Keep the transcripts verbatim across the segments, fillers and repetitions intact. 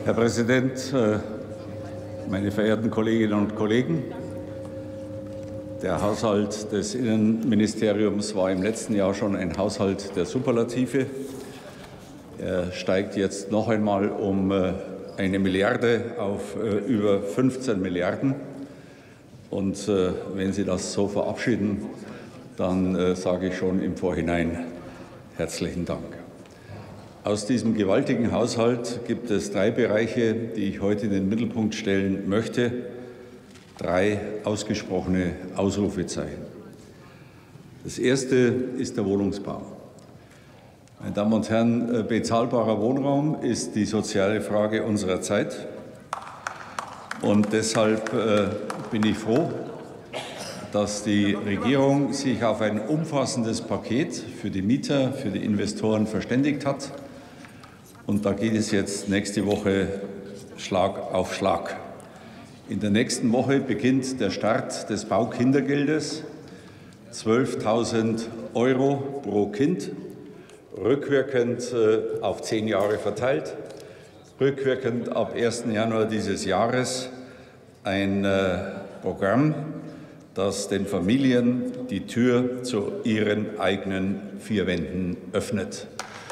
Herr Präsident, meine verehrten Kolleginnen und Kollegen! Der Haushalt des Innenministeriums war im letzten Jahr schon ein Haushalt der Superlative. Er steigt jetzt noch einmal um eine Milliarde auf über fünfzehn Milliarden. Und wenn Sie das so verabschieden, dann sage ich schon im Vorhinein herzlichen Dank. Aus diesem gewaltigen Haushalt gibt es drei Bereiche, die ich heute in den Mittelpunkt stellen möchte. Drei ausgesprochene Ausrufezeichen. Das erste ist der Wohnungsbau. Meine Damen und Herren, bezahlbarer Wohnraum ist die soziale Frage unserer Zeit. Und deshalb bin ich froh, dass die Regierung sich auf ein umfassendes Paket für die Mieter, für die Investoren verständigt hat. Und da geht es jetzt nächste Woche Schlag auf Schlag. In der nächsten Woche beginnt der Start des Baukindergeldes, zwölftausend Euro pro Kind, rückwirkend auf zehn Jahre verteilt, rückwirkend ab ersten Januar dieses Jahres ein Programm, das den Familien die Tür zu ihren eigenen vier Wänden öffnet.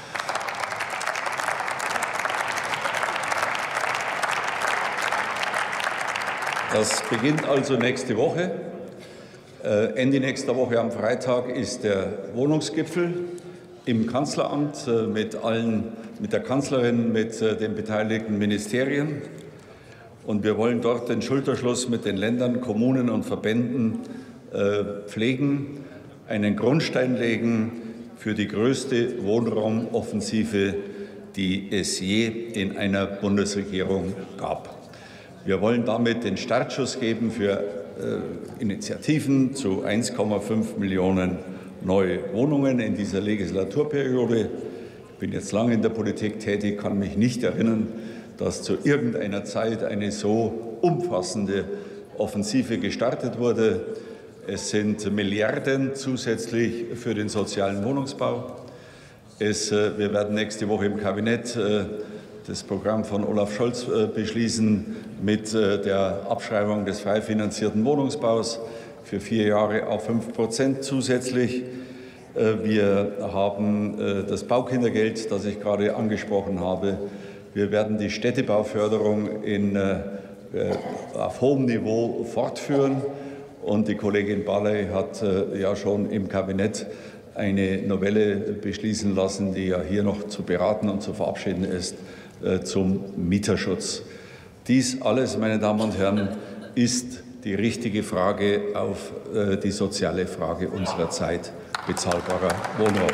Das beginnt also nächste Woche. Ende nächster Woche am Freitag ist der Wohnungsgipfel im Kanzleramt mit allen, mit der Kanzlerin, mit den beteiligten Ministerien. Und wir wollen dort den Schulterschluss mit den Ländern, Kommunen und Verbänden pflegen, einen Grundstein legen für die größte Wohnraumoffensive, die es je in einer Bundesregierung gab. Wir wollen damit den Startschuss geben für äh, Initiativen zu eins Komma fünf Millionen neue Wohnungen in dieser Legislaturperiode. Ich bin jetzt lange in der Politik tätig, kann mich nicht erinnern, dass zu irgendeiner Zeit eine so umfassende Offensive gestartet wurde. Es sind Milliarden zusätzlich für den sozialen Wohnungsbau. Es, äh, wir werden nächste Woche im Kabinett äh, das Programm von Olaf Scholz beschließen mit der Abschreibung des frei finanzierten Wohnungsbaus für vier Jahre auf fünf Prozent zusätzlich. Wir haben das Baukindergeld, das ich gerade angesprochen habe. Wir werden die Städtebauförderung in, auf hohem Niveau fortführen. Und die Kollegin Barley hat ja schon im Kabinett eine Novelle beschließen lassen, die ja hier noch zu beraten und zu verabschieden ist, zum Mieterschutz. Dies alles, meine Damen und Herren, ist die richtige Frage auf die soziale Frage unserer Zeit, bezahlbarer Wohnraum.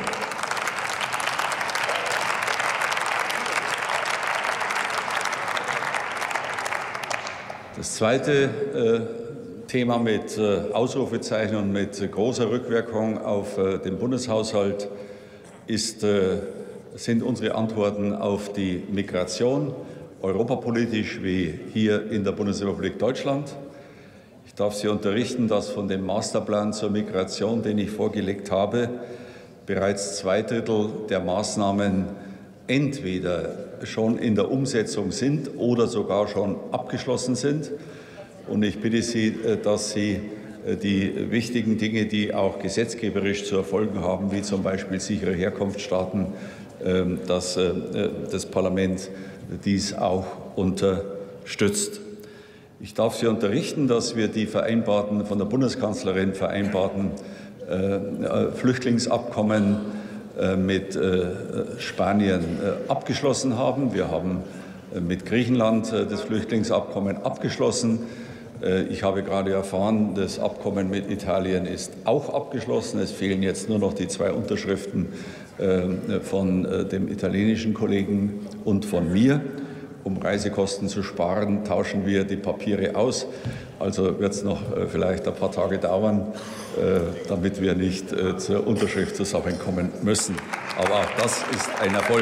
Das zweite Thema mit Ausrufezeichen und mit großer Rückwirkung auf den Bundeshaushalt ist sind unsere Antworten auf die Migration, europapolitisch wie hier in der Bundesrepublik Deutschland. Ich darf Sie unterrichten, dass von dem Masterplan zur Migration, den ich vorgelegt habe, bereits zwei Drittel der Maßnahmen entweder schon in der Umsetzung sind oder sogar schon abgeschlossen sind. Und ich bitte Sie, dass Sie die wichtigen Dinge, die auch gesetzgeberisch zu erfolgen haben, wie zum Beispiel sichere Herkunftsstaaten, dass das Parlament dies auch unterstützt. Ich darf Sie unterrichten, dass wir die vereinbarten, von der Bundeskanzlerin vereinbarten Flüchtlingsabkommen mit Spanien abgeschlossen haben. Wir haben mit Griechenland das Flüchtlingsabkommen abgeschlossen. Ich habe gerade erfahren, das Abkommen mit Italien ist auch abgeschlossen. Es fehlen jetzt nur noch die zwei Unterschriften von dem italienischen Kollegen und von mir. Um Reisekosten zu sparen, tauschen wir die Papiere aus. Also wird es noch vielleicht ein paar Tage dauern, damit wir nicht zur Unterschrift zusammenkommen müssen. Aber auch das ist ein Erfolg.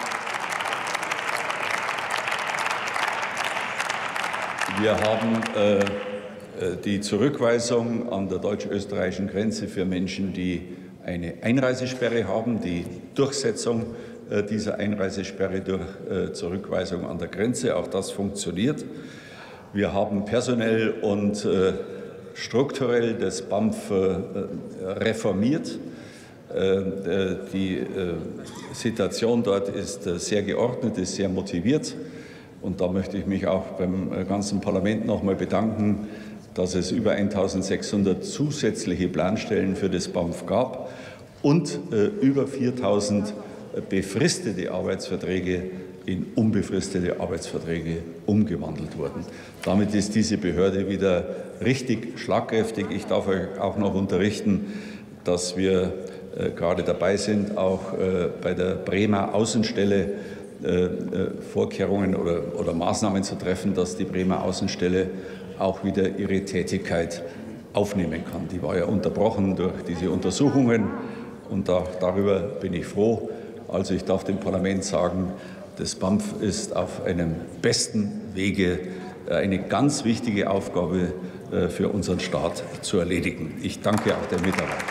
Wir haben äh, die Zurückweisung an der deutsch-österreichischen Grenze für Menschen, die eine Einreisesperre haben, die Durchsetzung dieser Einreisesperre durch Zurückweisung an der Grenze. Auch das funktioniert. Wir haben personell und strukturell das B A M F reformiert. Die Situation dort ist sehr geordnet, ist sehr motiviert. Und da möchte ich mich auch beim ganzen Parlament noch einmal bedanken, dass es über eintausendsechshundert zusätzliche Planstellen für das B A M F gab und über viertausend befristete Arbeitsverträge in unbefristete Arbeitsverträge umgewandelt wurden. Damit ist diese Behörde wieder richtig schlagkräftig. Ich darf euch auch noch unterrichten, dass wir äh, gerade dabei sind, auch äh, bei der Bremer Außenstelle äh, Vorkehrungen oder, oder Maßnahmen zu treffen, dass die Bremer Außenstelle auch wieder ihre Tätigkeit aufnehmen kann. Die war ja unterbrochen durch diese Untersuchungen und da, darüber bin ich froh. Also ich darf dem Parlament sagen, das B A M F ist auf einem besten Wege, eine ganz wichtige Aufgabe für unseren Staat zu erledigen. Ich danke auch den Mitarbeitern.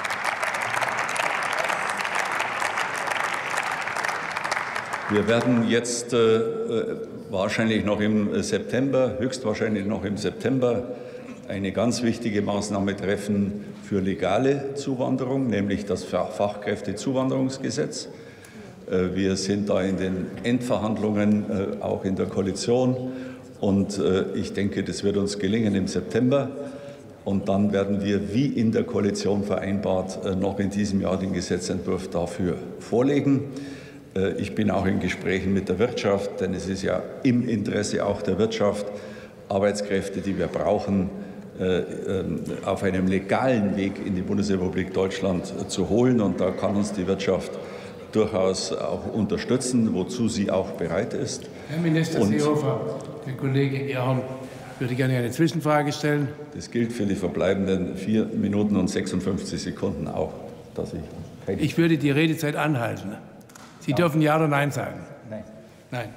Wir werden jetzt äh, wahrscheinlich noch im September, höchstwahrscheinlich noch im September, eine ganz wichtige Maßnahme treffen für legale Zuwanderung, nämlich das Fachkräftezuwanderungsgesetz. Wir sind da in den Endverhandlungen, auch in der Koalition. Und ich denke, das wird uns gelingen im September. Und dann werden wir, wie in der Koalition vereinbart, noch in diesem Jahr den Gesetzentwurf dafür vorlegen. Ich bin auch in Gesprächen mit der Wirtschaft, denn es ist ja im Interesse auch der Wirtschaft, Arbeitskräfte, die wir brauchen, auf einem legalen Weg in die Bundesrepublik Deutschland zu holen. Und da kann uns die Wirtschaft durchaus auch unterstützen, wozu sie auch bereit ist. Herr Minister Seehofer, der Kollege Ehrhardt würde gerne eine Zwischenfrage stellen. Das gilt für die verbleibenden vier Minuten und sechsundfünfzig Sekunden auch. Dass ich, keine ich würde die Redezeit anhalten. Sie ja. dürfen Ja oder Nein sagen. Nein. Nein.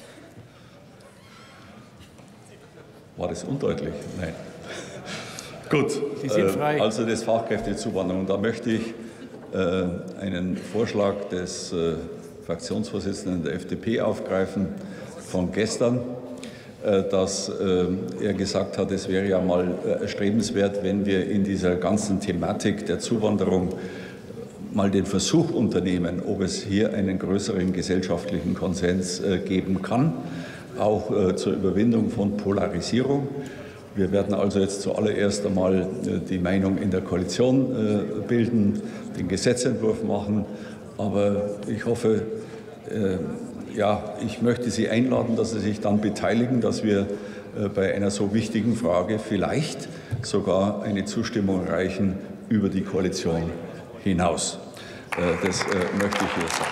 War das undeutlich? Nein. Gut, Sie sind frei. Also das Fachkräftezuwanderung. Da möchte ich einen Vorschlag des Fraktionsvorsitzenden der F D P aufgreifen von gestern, dass er gesagt hat, es wäre ja mal erstrebenswert, wenn wir in dieser ganzen Thematik der Zuwanderung mal den Versuch unternehmen, ob es hier einen größeren gesellschaftlichen Konsens geben kann, auch zur Überwindung von Polarisierung. Wir werden also jetzt zuallererst einmal die Meinung in der Koalition bilden, den Gesetzentwurf machen. Aber ich hoffe, ja, ich möchte Sie einladen, dass Sie sich dann beteiligen, dass wir bei einer so wichtigen Frage vielleicht sogar eine Zustimmung erreichen über die Koalition hinaus. Das möchte ich hier sagen.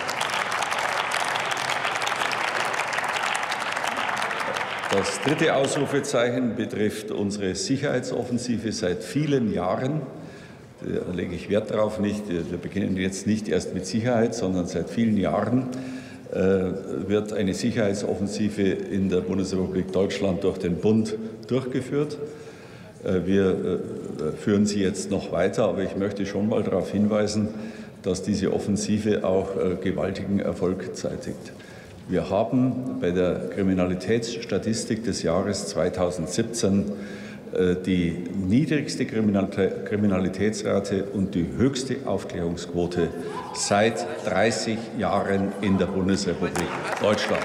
Das dritte Ausrufezeichen betrifft unsere Sicherheitsoffensive seit vielen Jahren. Da lege ich Wert darauf. Nicht. Wir beginnen jetzt nicht erst mit Sicherheit, sondern seit vielen Jahren äh, wird eine Sicherheitsoffensive in der Bundesrepublik Deutschland durch den Bund durchgeführt. Äh, wir äh, führen sie jetzt noch weiter, aber ich möchte schon mal darauf hinweisen, dass diese Offensive auch äh, gewaltigen Erfolg zeitigt. Wir haben bei der Kriminalitätsstatistik des Jahres zweitausendsiebzehn äh, die niedrigste Kriminalitätsrate und die höchste Aufklärungsquote seit dreißig Jahren in der Bundesrepublik Deutschland.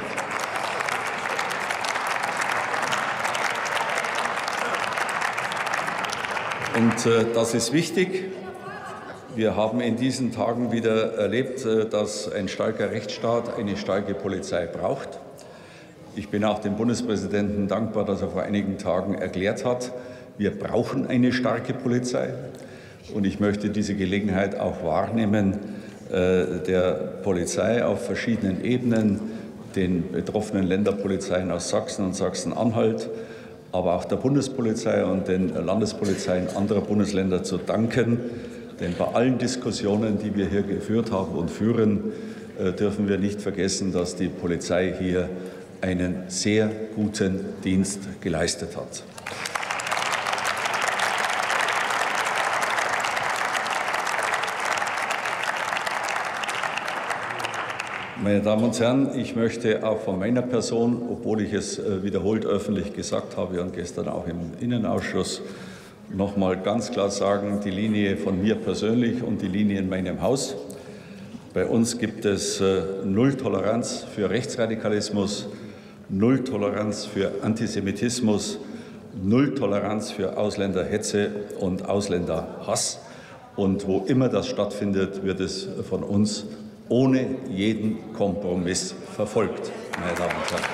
Und äh, das ist wichtig. Wir haben in diesen Tagen wieder erlebt, dass ein starker Rechtsstaat eine starke Polizei braucht. Ich bin auch dem Bundespräsidenten dankbar, dass er vor einigen Tagen erklärt hat, wir brauchen eine starke Polizei. Und ich möchte diese Gelegenheit auch wahrnehmen, der Polizei auf verschiedenen Ebenen, den betroffenen Länderpolizeien aus Sachsen und Sachsen-Anhalt, aber auch der Bundespolizei und den Landespolizeien anderer Bundesländer zu danken. Denn bei allen Diskussionen, die wir hier geführt haben und führen, dürfen wir nicht vergessen, dass die Polizei hier einen sehr guten Dienst geleistet hat. Meine Damen und Herren, ich möchte auch von meiner Person, obwohl ich es wiederholt öffentlich gesagt habe und gestern auch im Innenausschuss, noch mal ganz klar sagen, die Linie von mir persönlich und die Linie in meinem Haus. Bei uns gibt es Null Toleranz für Rechtsradikalismus, Null Toleranz für Antisemitismus, Null Toleranz für Ausländerhetze und Ausländerhass. Und wo immer das stattfindet, wird es von uns ohne jeden Kompromiss verfolgt, meine Damen und Herren.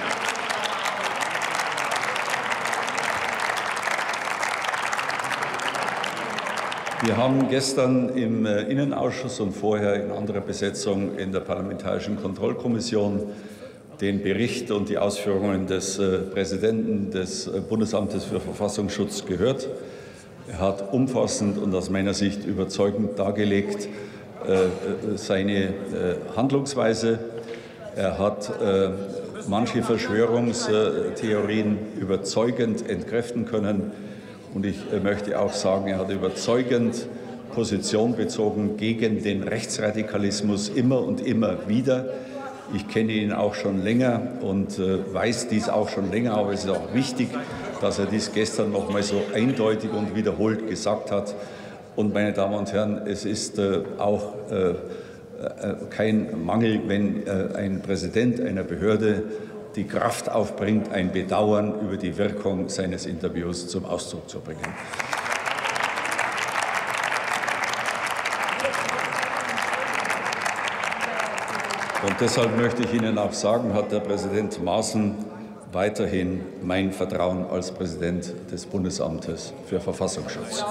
Wir haben gestern im Innenausschuss und vorher in anderer Besetzung in der Parlamentarischen Kontrollkommission den Bericht und die Ausführungen des Präsidenten des Bundesamtes für Verfassungsschutz gehört. Er hat umfassend und aus meiner Sicht überzeugend dargelegt seine Handlungsweise. Er hat manche Verschwörungstheorien überzeugend entkräften können. Und ich möchte auch sagen, er hat überzeugend Position bezogen gegen den Rechtsradikalismus immer und immer wieder. Ich kenne ihn auch schon länger und weiß dies auch schon länger, aber es ist auch wichtig, dass er dies gestern noch mal so eindeutig und wiederholt gesagt hat. Und meine Damen und Herren, es ist äh, auch äh, kein Mangel, wenn äh, ein Präsident einer Behörde die Kraft aufbringt, ein Bedauern über die Wirkung seines Interviews zum Ausdruck zu bringen. Und deshalb möchte ich Ihnen auch sagen, hat der Präsident Maaßen weiterhin mein Vertrauen als Präsident des Bundesamtes für Verfassungsschutz.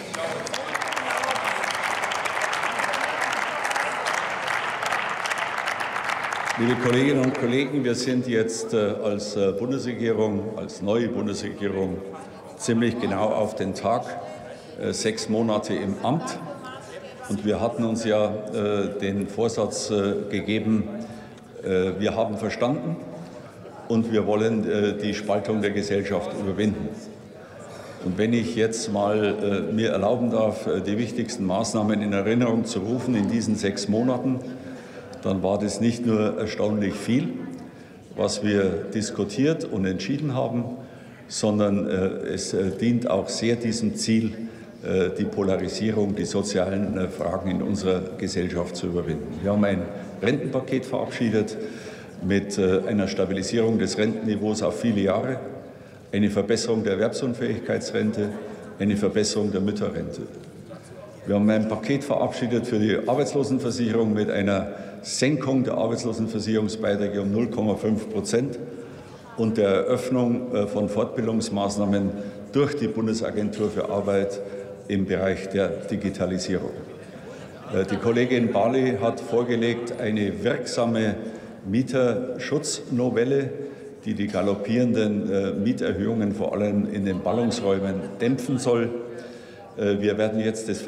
Liebe Kolleginnen und Kollegen, wir sind jetzt als Bundesregierung, als neue Bundesregierung ziemlich genau auf den Tag, sechs Monate im Amt. Und wir hatten uns ja den Vorsatz gegeben, wir haben verstanden und wir wollen die Spaltung der Gesellschaft überwinden. Und wenn ich jetzt mal mir erlauben darf, die wichtigsten Maßnahmen in Erinnerung zu rufen in diesen sechs Monaten, dann war das nicht nur erstaunlich viel, was wir diskutiert und entschieden haben, sondern äh, es äh, dient auch sehr diesem Ziel, äh, die Polarisierung, die sozialen äh, Fragen in unserer Gesellschaft zu überwinden. Wir haben ein Rentenpaket verabschiedet mit äh, einer Stabilisierung des Rentenniveaus auf viele Jahre, eine Verbesserung der Erwerbsunfähigkeitsrente, eine Verbesserung der Mütterrente. Wir haben ein Paket verabschiedet für die Arbeitslosenversicherung mit einer Senkung der Arbeitslosenversicherungsbeiträge um null Komma fünf Prozent und der Eröffnung von Fortbildungsmaßnahmen durch die Bundesagentur für Arbeit im Bereich der Digitalisierung. Die Kollegin Barley hat vorgelegt eine wirksame Mieterschutznovelle, die die galoppierenden Mieterhöhungen vor allem in den Ballungsräumen dämpfen soll. Wir werden jetzt das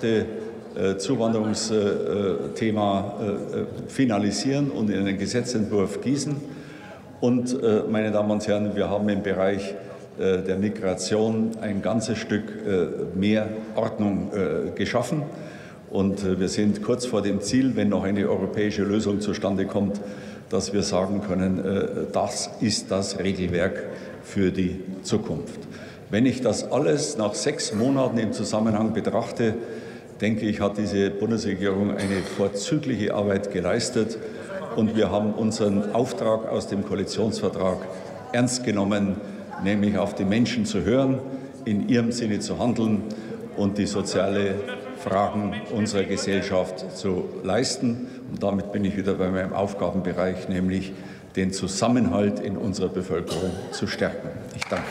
Fachkräftezuwanderungsthema finalisieren und in einen Gesetzentwurf gießen. Und, meine Damen und Herren, wir haben im Bereich der Migration ein ganzes Stück mehr Ordnung geschaffen. Und wir sind kurz vor dem Ziel, wenn noch eine europäische Lösung zustande kommt, dass wir sagen können, das ist das Regelwerk für die Zukunft. Wenn ich das alles nach sechs Monaten im Zusammenhang betrachte, denke ich, hat diese Bundesregierung eine vorzügliche Arbeit geleistet. Und wir haben unseren Auftrag aus dem Koalitionsvertrag ernst genommen, nämlich auf die Menschen zu hören, in ihrem Sinne zu handeln und die sozialen Fragen unserer Gesellschaft zu leisten. Und damit bin ich wieder bei meinem Aufgabenbereich, nämlich den Zusammenhalt in unserer Bevölkerung zu stärken. Ich danke.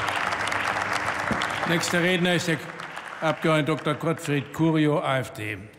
Nächster Redner ist der Abgeordnete Doktor Gottfried Curio, AfD.